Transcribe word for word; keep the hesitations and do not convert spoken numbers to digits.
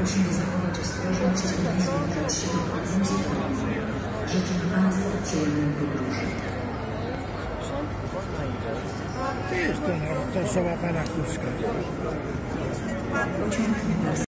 Prosimy zachować ostrożność i nie zbliżać się do podwozów. Życzymy Państwu przyjemnej podróży. To jest to, to, co łapana chuska.